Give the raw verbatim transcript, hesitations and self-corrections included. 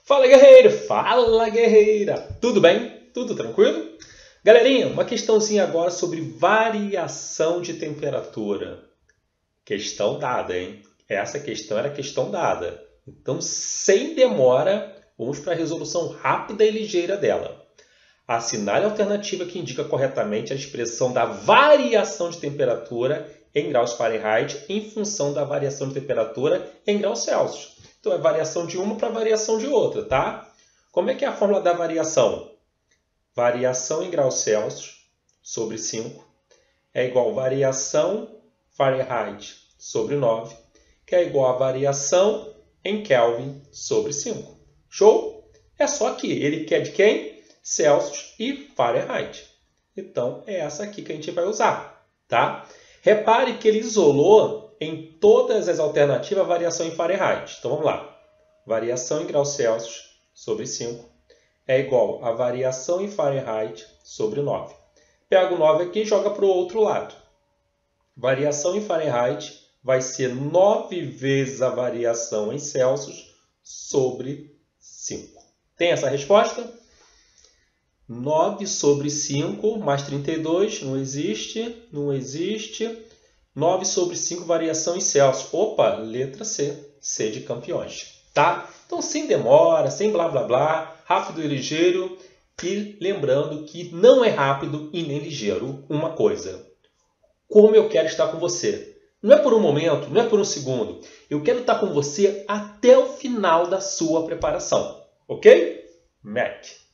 Fala, guerreiro! Fala, guerreira! Tudo bem? Tudo tranquilo? Galerinha, uma questãozinha agora sobre variação de temperatura. Questão dada, hein? Essa questão era questão dada. Então, sem demora, vamos para a resolução rápida e ligeira dela. Assinale a alternativa que indica corretamente a expressão da variação de temperatura em graus Fahrenheit em função da variação de temperatura em graus Celsius. Então, é variação de uma para variação de outra, tá? Como é que é a fórmula da variação? Variação em graus Celsius sobre cinco é igual a variação Fahrenheit sobre nove, que é igual a variação em Kelvin sobre cinco. Show? É só aqui. Ele quer de quem? Celsius e Fahrenheit. Então, é essa aqui que a gente vai usar, tá? Repare que ele isolou em todas as alternativas a variação em Fahrenheit. Então, vamos lá. Variação em graus Celsius sobre cinco é igual a variação em Fahrenheit sobre nove. Pega o nove aqui e joga para o outro lado. Variação em Fahrenheit vai ser nove vezes a variação em Celsius sobre cinco. Tem essa resposta? nove sobre cinco mais trinta e dois, não existe, não existe. nove sobre cinco, variação em Celsius. Opa, letra C, C de campeões, tá? Então, sem demora, sem blá blá blá, rápido e ligeiro. E lembrando que não é rápido e nem ligeiro uma coisa. Como eu quero estar com você. Não é por um momento, não é por um segundo. Eu quero estar com você até o final da sua preparação. Ok? Mac.